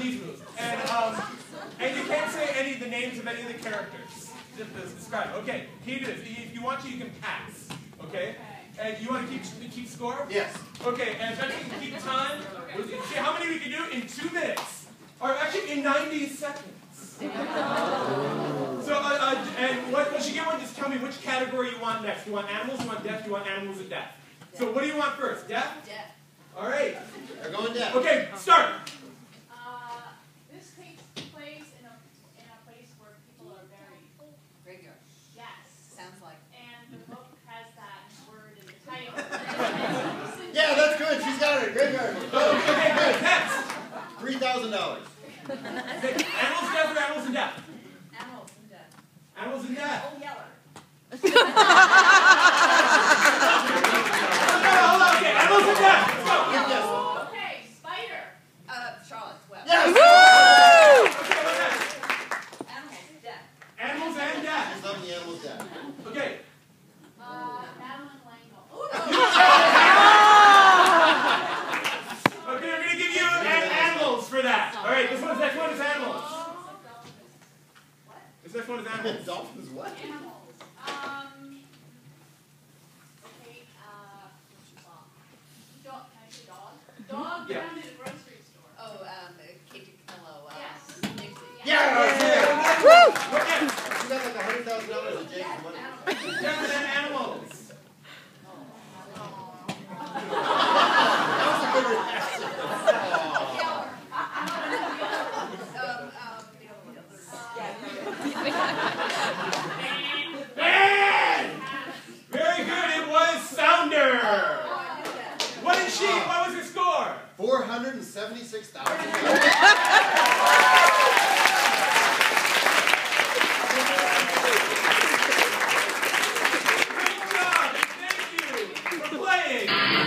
these moves. And you can't say the names of any of the characters. Just describe. Okay, can you do this? If you want to, you can pass. Okay? And you want to keep score? Yes. Okay, and if you can keep time, see how many we can do in 2 minutes. Or actually in 90 seconds. So, and once you get one, just tell me which category you want next. Do you want animals, you want deaf, you want animals and deaf? So what do you want first? Deaf? Deaf. All right. They're going deaf. Okay, start. This takes place in a place where people are buried. Graveyard. Yes. Sounds like. And the book has that word in the title. Yeah, that's good. She's got it. Graveyard. Okay, good. Next. $3,000. Okay, animals, deaf, or animals and deaf? Animals and deaf. Animals and deaf. Oh, yeller. Hold on, okay, animals and deaf. Let's go. Okay, spider. Charlotte's Web. Yes. Okay, what's next? Animals and deaf. Animals and deaf. She's loving the animals deaf. Okay. Madeline Langle. Okay, we're going to give you animals for that. All right, this next one is animals. What? This next one is animals. Dolphins what? Animals. Okay, dog. Can I say dog? Dog Yeah. found in a grocery store. Oh, Katie Camillo. Yes. Nixie. Yeah. Woo! What next? She got like $100,000 in Jake's money. Deaf and animals. That was a good reaction. Yeller. Man! Very good, it was Sounder. I knew that. What did she, what was her score? $476,000. Great job, and thank you for playing.